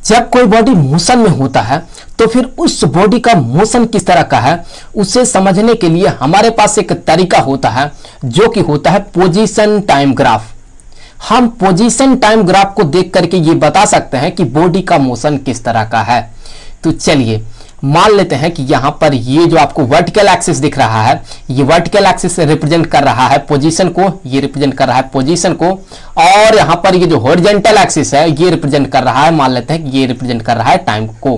जब कोई body motion में होता है तो फिर उस बॉडी का मोशन किस तरह का है उसे समझने के लिए हमारे पास एक तरीका होता है जो कि होता है पोजीशन टाइम ग्राफ। हम पोजीशन टाइम ग्राफ को देख करके ये बता सकते हैं कि बॉडी का मोशन किस तरह का है। तो चलिए मान लेते हैं कि यहां पर ये जो आपको वर्टिकल एक्सिस दिख रहा है, ये वर्टिकल एक्सिस रिप्रेजेंट कर रहा है पोजीशन को, ये रिप्रेजेंट कर रहा है पोजीशन को, और यहां पर ये जो हॉरिजॉन्टल एक्सिस है ये रिप्रेजेंट कर रहा है, मान लेते हैं कि ये रिप्रेजेंट कर रहा है टाइम को।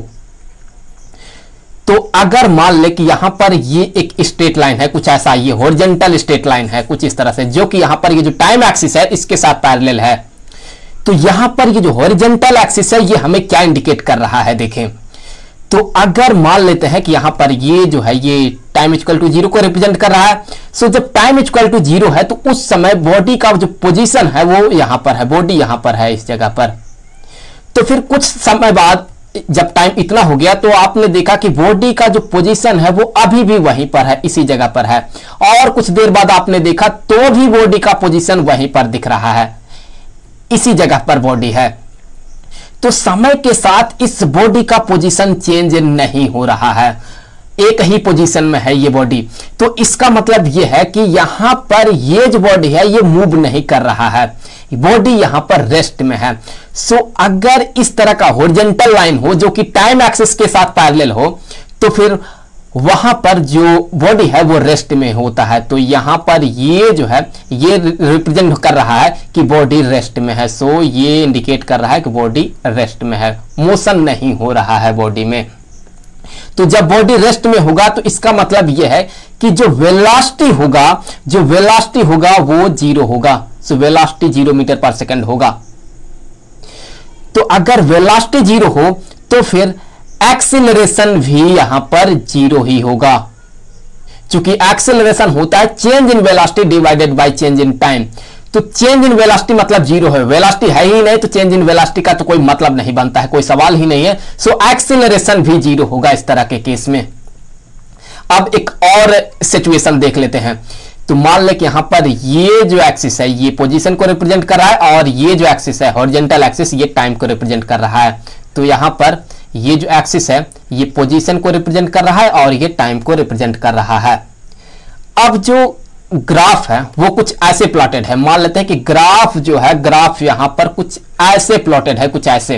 तो अगर मान ले कि यहां पर ये एक स्ट्रेट लाइन है, कुछ ऐसा, ये हॉरिजॉन्टल स्ट्रेट लाइन है कुछ इस तरह से, जो कि यहां पर ये जो टाइम एक्सिस है इसके साथ पैरेलल है। तो यहां पर ये जो हॉरिजॉन्टल एक्सिस है ये हमें क्या इंडिकेट कर रहा है, देखें। तो अगर मान लेते हैं कि यहां पर ये जो है ये टाइम इक्वल टू 0 को रिप्रेजेंट कर रहा है, सो जब टाइम इक्वल टू 0 है तो उस समय बॉडी का जो पोजीशन है वो यहां पर है, बॉडी यहां पर है इस जगह पर। तो फिर कुछ समय बाद जब टाइम इतना हो गया तो आपने देखा कि बॉडी का जो पोजीशन है वो अभी भी वहीं पर है, इसी जगह पर है, और कुछ देर बाद आपने देखा तो भी बॉडी का पोजीशन वहीं पर दिख रहा है, इसी जगह पर बॉडी है। तो समय के साथ इस बॉडी का पोजीशन चेंज नहीं हो रहा है, एक ही पोजीशन में है ये बॉडी। तो इसका मतलब ये है कि यहां पर ये जो बॉडी है ये मूव नहीं कर रहा है, बॉडी यहां पर रेस्ट में है। सो अगर इस तरह का हॉरिजॉन्टल लाइन हो जो कि टाइम एक्सिस के साथ पैरेलल हो तो फिर वहां पर जो बॉडी है वो रेस्ट में होता है। तो यहां पर ये जो है ये रिप्रेजेंट कर रहा है कि बॉडी रेस्ट में है। सो ये इंडिकेट कर रहा है कि बॉडी रेस्ट में है, मोशन नहीं हो रहा है बॉडी में। तो जब बॉडी रेस्ट में होगा तो इसका मतलब यह है कि जो वेलोसिटी होगा वो 0 होगा। So velocity 0 metre per second होगा। तो अगर वेलोसिटी 0 हो तो फिर एक्सीलरेशन भी यहां पर 0 ही होगा, क्योंकि एक्सीलरेशन होता है change in velocity divided by change in time. तो चेंज इन वेलोसिटी मतलब 0 है, वेलोसिटी है ही नहीं तो चेंज इन वेलोसिटी का तो कोई मतलब नहीं बनता है, कोई सवाल ही नहीं है। सो एक्सीलरेशन भी 0 होगा इस तरह के केस में। अब एक और सिचुएशन देख लेते हैं। तो मान ले कि यहां पर ये जो एक्सिस है ये पोजीशन को रिप्रेजेंट कर रहा है और ये जो एक्सिस है हॉरिजॉन्टल एक्सिस ये टाइम को रिप्रेजेंट कर रहा है। तो यहां पर ये जो एक्सिस है ये पोजीशन को रिप्रेजेंट कर रहा है और ये टाइम को रिप्रेजेंट कर रहा है। अब जो ग्राफ है वो कुछ ऐसे प्लॉटेड है, मान लेते हैं कि ग्राफ जो है ग्राफ यहां पर कुछ ऐसे प्लॉटेड है, कुछ ऐसे।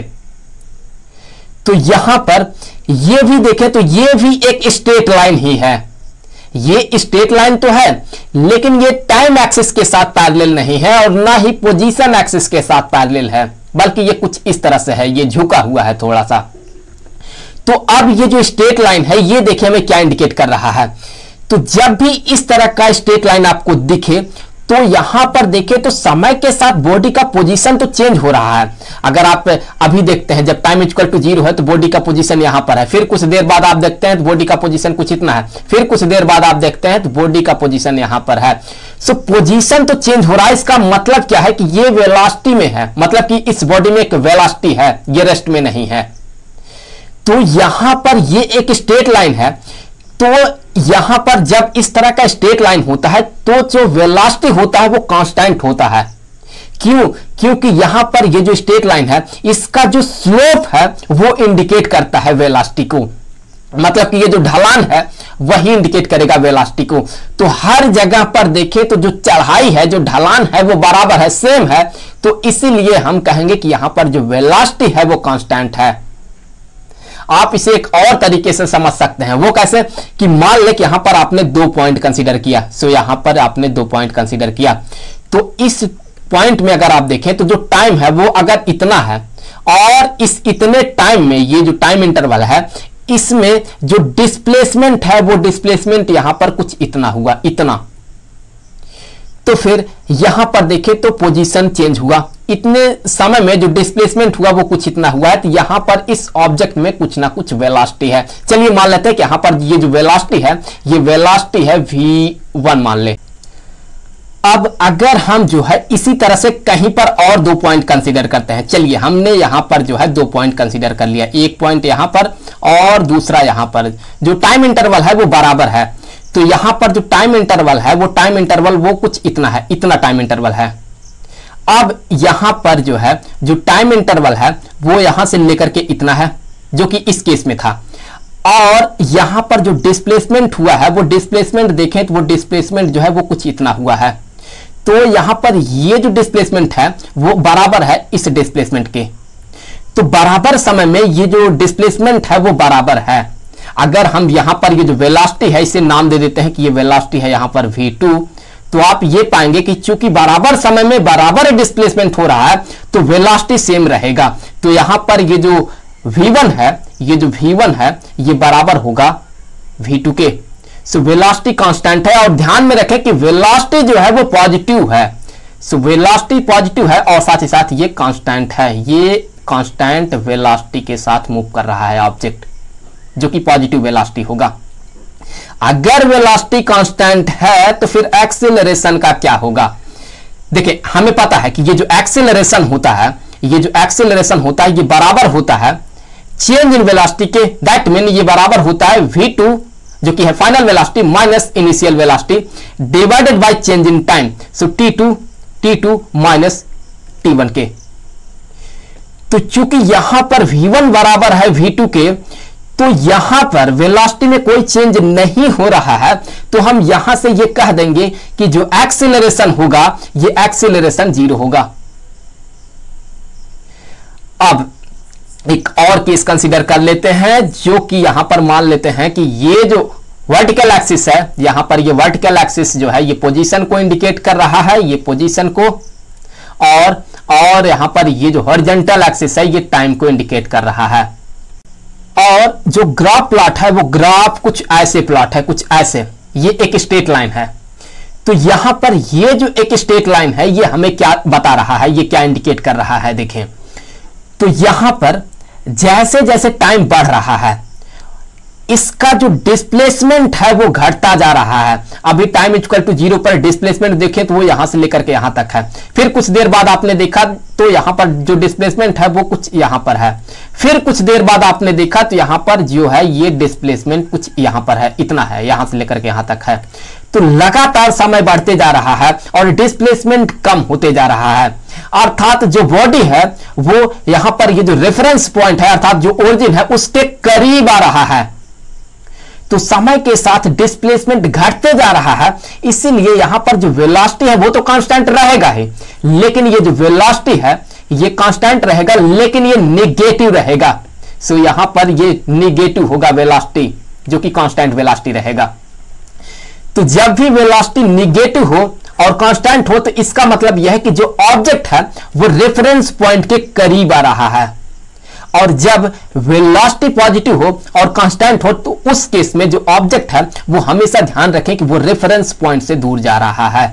तो यहां पर ये भी देखें तो ये भी एक स्ट्रेट लाइन ही है, ये स्ट्रेट लाइन तो है लेकिन ये टाइम एक्सिस के साथ पैरेलल नहीं है और ना ही पोजीशन एक्सिस के साथ पैरेलल है, बल्कि ये कुछ इस तरह से है, ये झुका हुआ है थोड़ा सा। तो अब ये जो स्ट्रेट लाइन है ये देखिए हमें क्या इंडिकेट कर रहा है। तो जब भी इस तरह का स्ट्रेट लाइन आपको दिखे तो यहां पर देखें तो समय के साथ बॉडी का पोजीशन तो चेंज हो रहा है। अगर आप अभी देखते हैं जब टाइम इक्वल टू 0 है तो बॉडी का पोजीशन यहां पर है, फिर कुछ देर बाद आप देखते हैं तो बॉडी का पोजीशन कुछ इतना है, फिर कुछ देर बाद आप देखते हैं तो बॉडी का पोजीशन यहां पर है। सो पोजीशन तो चेंज हो रहा है, इसका मतलब क्या है कि ये वेलोसिटी में है, मतलब कि इस बॉडी में एक वेलोसिटी है, ये रेस्ट में नहीं है। तो यहां पर ये एक स्ट्रेट लाइन है, तो यहां पर जब इस तरह का स्ट्रेट लाइन होता है तो जो वेलोसिटी होता है वो कांस्टेंट होता है। क्यों? क्योंकि यहां पर ये जो स्ट्रेट लाइन है इसका जो स्लोप है वो इंडिकेट करता है वेलोसिटी को, मतलब कि ये जो ढलान है वही इंडिकेट करेगा वेलोसिटी को। तो हर जगह पर देखें तो जो चढ़ाई है, जो ढलान है वो बराबर है, सेम है, तो इसीलिए हम कहेंगे कि यहां पर जो वेलोसिटी है वो कांस्टेंट है। आप इसे एक और तरीके से समझ सकते हैं, वो कैसे कि मान ले कि यहां पर आपने 2 पॉइंट कंसीडर किया। सो यहां पर आपने 2 पॉइंट कंसीडर किया, तो इस पॉइंट में अगर आप देखें तो जो टाइम है वो अगर इतना है और इस इतने टाइम में ये जो टाइम इंटरवल है इसमें जो डिस्प्लेसमेंट है वो डिस्प्लेसमेंट यहां पर कुछ इतना हुआ, इतना। तो फिर यहां पर देखें तो पोजीशन चेंज हुआ, इतने समय में जो डिस्प्लेसमेंट हुआ वो कुछ इतना हुआ है। तो यहां पर इस ऑब्जेक्ट में कुछ ना कुछ वेलोसिटी है। चलिए मान लेते हैं कि यहां पर ये जो वेलोसिटी है ये वेलोसिटी है v1 मान ले। अब अगर हम जो है इसी तरह से कहीं पर और 2 पॉइंट कंसीडर करते हैं, चलिए हमने यहां पर जो है 2 पॉइंट कंसीडर कर लिया, एक पॉइंट यहां पर और दूसरा यहां पर। जो टाइम इंटरवल है वो बराबर है, तो यहां पर जो टाइम इंटरवल है वो टाइम इंटरवल वो कुछ इतना है, इतना टाइम इंटरवल है। अब यहां पर जो है जो टाइम इंटरवल है वो यहां से लेकर के इतना है, जो कि इस केस में था, और यहां पर जो डिस्प्लेसमेंट हुआ है वो डिस्प्लेसमेंट देखें तो वो डिस्प्लेसमेंट जो है वो कुछ इतना हुआ है। तो यहां पर ये जो डिस्प्लेसमेंट है वो बराबर है इस डिस्प्लेसमेंट के। तो बराबर समय में ये जो डिस्प्लेसमेंट है वो बराबर है। अगर हम यहां पर ये जो वेलोसिटी है इसे नाम दे देते हैं कि ये वेलोसिटी है यहां पर v2, तो आप ये पाएंगे कि चूंकि बराबर समय में बराबर डिस्प्लेसमेंट हो रहा है तो वेलोसिटी सेम रहेगा। तो यहां पर ये जो v1 है, ये जो v1 है ये बराबर होगा v2 के। सो वेलोसिटी कांस्टेंट है, और ध्यान में रखें कि वेलोसिटी जो है वो पॉजिटिव है। सो वेलोसिटी पॉजिटिव है और साथ ही साथ ये कांस्टेंट है, ये कांस्टेंट वेलोसिटी के साथ मूव कर रहा है ऑब्जेक्ट, जो कि पॉजिटिव वेलोसिटी होगा। अगर वेलोसिटी कांस्टेंट है तो फिर एक्सीलरेशन का क्या होगा? देखिए हमें पता है कि ये जो एक्सीलरेशन होता है, ये जो एक्सीलरेशन होता है ये बराबर होता है चेंज इन वेलोसिटी के। दैट मीन ये बराबर होता है v2 जो कि है final velocity minus initial velocity divided by change in time. So t2 minus t1 के। तो चूंकि यहां पर v1 बराबर है v2 के, तो यहां पर वेलोसिटी में कोई चेंज नहीं हो रहा है, तो हम यहां से ये कह देंगे कि जो एक्सीलरेशन होगा ये एक्सीलरेशन 0 होगा। अब एक और केस कंसीडर कर लेते हैं, जो कि यहां पर मान लेते हैं कि ये जो वर्टिकल एक्सिस है, यहां पर ये वर्टिकल एक्सिस जो है ये पोजीशन को इंडिकेट कर रहा है, ये पोजीशन को, और यहां पर ये जो हॉरिजॉन्टल एक्सिस है ये टाइम को इंडिकेट कर रहा है। और जो ग्राफ प्लॉट है वो ग्राफ कुछ ऐसे प्लॉट है, कुछ ऐसे, ये एक स्ट्रेट लाइन है। तो यहां पर ये जो एक स्ट्रेट लाइन है ये हमें क्या बता रहा है, ये क्या इंडिकेट कर रहा है? देखें तो यहां पर जैसे जैसे टाइम बढ़ रहा है इसका जो डिस्प्लेसमेंट है वो घटता जा रहा है। अभी टाइम इक्वल टू 0 पर डिस्प्लेसमेंट देखें तो वो यहां से लेकर के यहां तक है। फिर कुछ देर बाद आपने देखा तो यहां पर जो डिस्प्लेसमेंट है वो कुछ यहां पर है। फिर कुछ देर बाद आपने देखा तो यहां पर जो है ये डिस्प्लेसमेंट कुछ यहां पर है, इतना है, यहां से लेकर के यहां तक है। तो लगातार समय बढ़ते जा रहा है और डिस्प्लेसमेंट कम होते जा रहा है। अर्थात जो बॉडी है वो यहां पर ये जो रेफरेंस पॉइंट है अर्थात जो ओरिजिन है उसके करीब आ रहा है। तो समय के साथ डिस्प्लेसमेंट घटते जा रहा है, इसीलिए यहां पर जो वेलोसिटी है वो तो कांस्टेंट रहेगा ही, लेकिन ये जो वेलोसिटी है ये कांस्टेंट रहेगा लेकिन ये नेगेटिव रहेगा। सो यहां पर ये नेगेटिव होगा वेलोसिटी, जो कि कांस्टेंट वेलोसिटी रहेगा। तो जब भी वेलोसिटी नेगेटिव हो और कांस्टेंट हो तो इसका मतलब यह है कि जो ऑब्जेक्ट है वो रेफरेंस पॉइंट के करीब आ रहा है, और जब वेलोसिटी पॉजिटिव हो और कांस्टेंट हो तो उस केस में जो ऑब्जेक्ट है वो हमेशा ध्यान रखें कि वो रेफरेंस पॉइंट से दूर जा रहा है।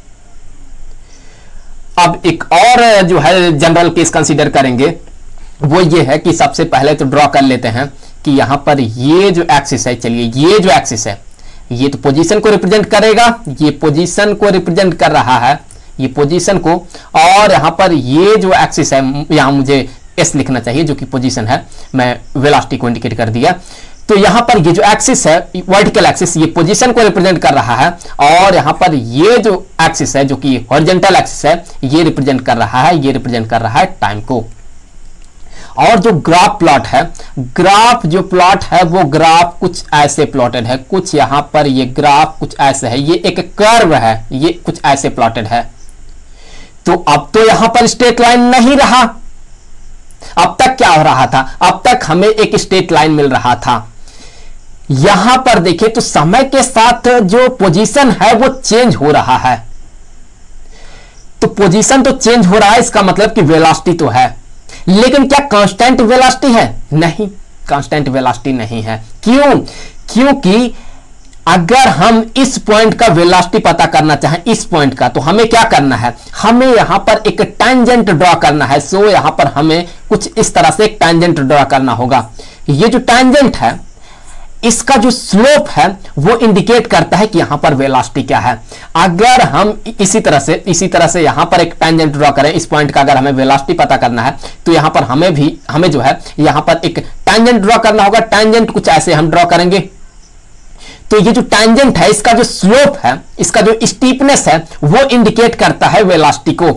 अब एक और जो है जनरल केस कंसीडर करेंगे, वो ये है कि सबसे पहले तो ड्रॉ कर लेते हैं कि यहां पर ये जो एक्सिस है, चलिए ये जो एक्सिस है ये तो पोजीशन को रिप्रेजेंट करेगा, ये पोजीशन को रिप्रेजेंट कर रहा है, ये पोजीशन को, और यहां पर ये जो एक्सिस है यहां मुझे एस लिखना चाहिए जो कि पोजीशन है, मैं वेलोसिटी को इंडिकेट कर दिया। तो यहां पर ये जो एक्सिस है वर्टिकल एक्सिस ये पोजीशन को रिप्रेजेंट कर रहा है, और यहां पर ये जो एक्सिस है जो कि हॉरिजॉन्टल एक्सिस है ये रिप्रेजेंट कर रहा है, ये रिप्रेजेंट कर रहा है टाइम को। और जो ग्राफ प्लॉट है, ग्राफ जो प्लॉट है वो ग्राफ कुछ ऐसे प्लॉटेड है, कुछ यहां पर ये ग्राफ कुछ ऐसे है, ये एक कर्व है, ये कुछ ऐसे प्लॉटेड है। तो अब तो यहां पर स्ट्रेट लाइन नहीं रहा, अब तक क्या हो रहा था? अब तक हमें एक स्ट्रेट लाइन मिल रहा था। यहां पर देखें तो समय के साथ जो पोजीशन है वो चेंज हो रहा है। तो पोजीशन तो चेंज हो रहा है, इसका मतलब कि वेलोसिटी तो है, लेकिन क्या कांस्टेंट वेलोसिटी है? नहीं, कांस्टेंट वेलोसिटी नहीं है। क्यों? क्योंकि अगर हम इस पॉइंट का वेलोसिटी पता करना चाहें, इस पॉइंट का, तो हमें क्या करना है? हमें यहां पर एक टैंजेंट ड्रॉ करना है। सो यहां पर हमें कुछ इस तरह से एक टैंजेंट ड्रॉ करना होगा। ये जो टैंजेंट है इसका जो स्लोप है वो इंडिकेट करता है कि यहां पर वेलोसिटी क्या है। अगर हम इसी तरह से यहां पर एक टैंजेंट ड्रॉ करें, इस पॉइंट का अगर हमें वेलोसिटी पता करना है तो यहां पर हमें जो है यहां पर एक टैंजेंट ड्रॉ करना होगा। टैंजेंट कुछ ऐसे हम ड्रॉ करेंगे। तो ये जो टैंजेंट है इसका जो स्लोप है, इसका जो स्टीपनेस है वो इंडिकेट करता है वेलोसिटी को।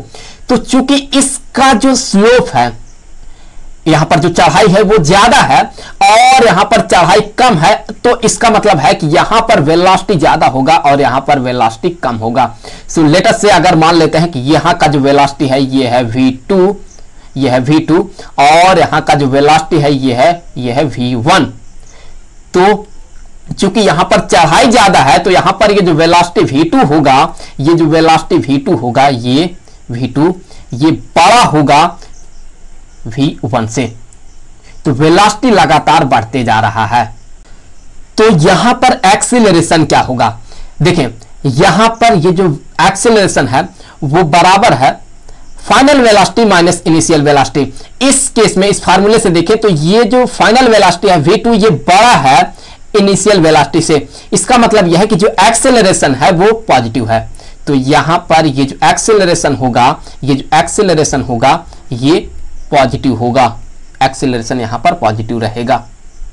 तो चूंकि इसका जो स्लोप है, यहां पर जो चढ़ाई है वो ज्यादा है और यहां पर चढ़ाई कम है, तो इसका मतलब है कि यहां पर वेलोसिटी ज्यादा होगा और यहां पर वेलोसिटी कम होगा। सो लेट अस से अगर मान लेते हैं कि यहां का जो वेलोसिटी है ये है v2, ये है v2 और यहां का जो वेलोसिटी है ये है v1। तो चूंकि यहां पर चढ़ाई ज्यादा है तो यहां पर ये जो वेलोसिटी v2 होगा, ये जो वेलोसिटी v2 होगा, ये v2 ये बड़ा होगा v1 से। तो वेलोसिटी लगातार बढ़ते जा रहा है। तो यहां पर एक्सीलरेशन क्या होगा, देखें यहां पर ये जो एक्सीलरेशन है वो बराबर है final velocity minus initial velocity. इस केस में इस फार्मूले से देखें तो ये जो फाइनल वेलोसिटी है v2 ये बड़ा है इनिशियल वेलोसिटी से। इसका मतलब यह है कि जो एक्सेलरेशन है वो पॉजिटिव है। तो यहां पर ये जो एक्सेलरेशन होगा, ये जो एक्सेलरेशन होगा ये पॉजिटिव होगा, एक्सेलरेशन यहां पर पॉजिटिव रहेगा।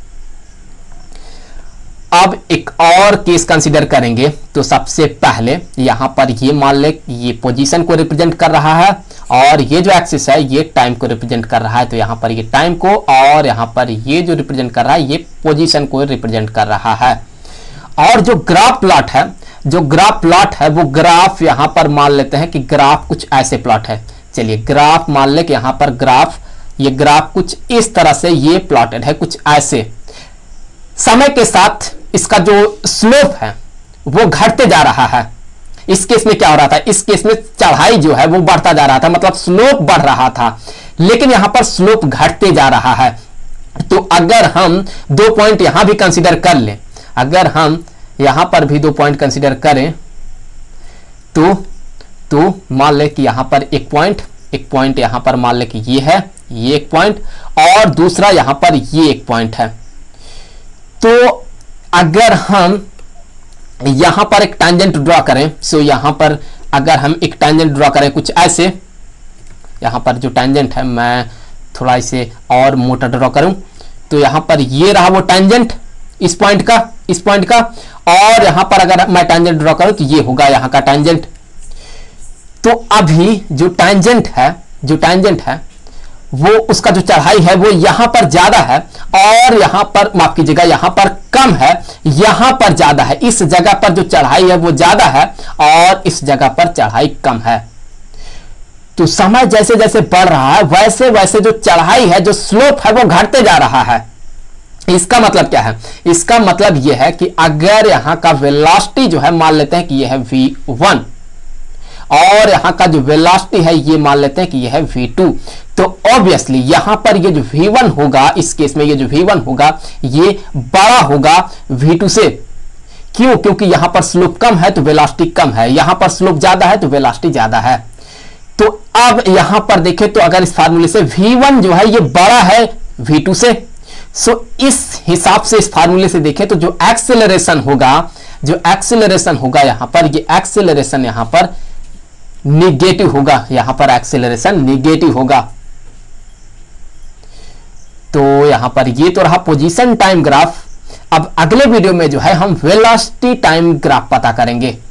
अब एक और केस कंसीडर करेंगे। तो सबसे पहले यहां पर ये मान ले ये पोजीशन को रिप्रेजेंट कर रहा है और ये जो एक्सिस है ये टाइम को रिप्रेजेंट कर रहा है। तो यहां पर ये टाइम को और यहां पर ये जो रिप्रेजेंट कर रहा है ये पोजीशन को रिप्रेजेंट कर रहा है। और जो ग्राफ प्लॉट है, जो ग्राफ प्लॉट है वो ग्राफ यहां पर मान लेते हैं कि ग्राफ कुछ ऐसे प्लॉट है। चलिए ग्राफ मान ले कि यहां पर ग्राफ, ये ग्राफ कुछ इस तरह से ये प्लॉटेड है, कुछ ऐसे। समय के साथ इसका जो स्लोप है वो घटते जा रहा है। इस केस में क्या हो रहा था, इस केस में चढ़ाई जो है वो बढ़ता जा रहा था, मतलब स्लोप बढ़ रहा था, लेकिन यहां पर स्लोप घटते जा रहा है। तो अगर हम 2 पॉइंट यहां भी कंसीडर कर लें, अगर हम यहां पर भी 2 पॉइंट कंसीडर करें तो मान लें कि यहां पर एक पॉइंट यहां पर मान लें कि ये है, ये एक पॉइंट और दूसरा यहां पर ये एक पॉइंट है। तो अगर हम यहां पर एक टैंजेंट ड्रॉ करें, सो यहां पर अगर हम एक टैंजेंट ड्रॉ करें कुछ ऐसे, यहां पर जो टैंजेंट है मैं थोड़ा इसे और मोटा ड्रॉ करूं, तो यहां पर ये रहा वो टैंजेंट इस पॉइंट का और यहां पर अगर मैं टैंजेंट ड्रॉ करूं तो ये होगा यहां का टैंजेंट। तो अभी जो टैंजेंट है वो उसका जो चढ़ाई है वो यहां पर ज्यादा है और यहां पर माफ कीजिएगा यहां पर कम है, यहां पर ज्यादा है। इस जगह पर जो चढ़ाई है वो ज्यादा है और इस जगह पर चढ़ाई कम है। तो समय जैसे जैसे बढ़ रहा है वैसे वैसे जो चढ़ाई है, जो स्लोप है वो घटते जा रहा है। इसका मतलब क्या है, इसका मतलब यह है कि अगर यहां का वेलोसिटी जो है मान लेते हैं कि यह है v1 और यहां का जो वेलोसिटी है ये मान लेते हैं कि यह है v2, तो ऑब्वियसली यहां पर ये जो v1 होगा, इस केस में ये जो v1 होगा ये बड़ा होगा v2 से। क्यों? क्योंकि यहां पर स्लोप कम है तो वेलोसिटी कम है, यहां पर स्लोप ज्यादा है तो वेलोसिटी ज्यादा है। तो अब यहां पर देखें तो अगर इस फार्मूले से v1 जो है ये बड़ा है v2 से, सो इस हिसाब से इस फार्मूले से देखें तो जो एक्सेलरेशन होगा यहां पर, ये एक्सेलरेशन यहां पर निगेटिव होगा, यहां पर एक्सेलरेशन निगेटिव होगा। तो यहां पर ये तो रहा पोजीशन टाइम ग्राफ। अब अगले वीडियो में जो है हम वेलोसिटी टाइम ग्राफ पता करेंगे।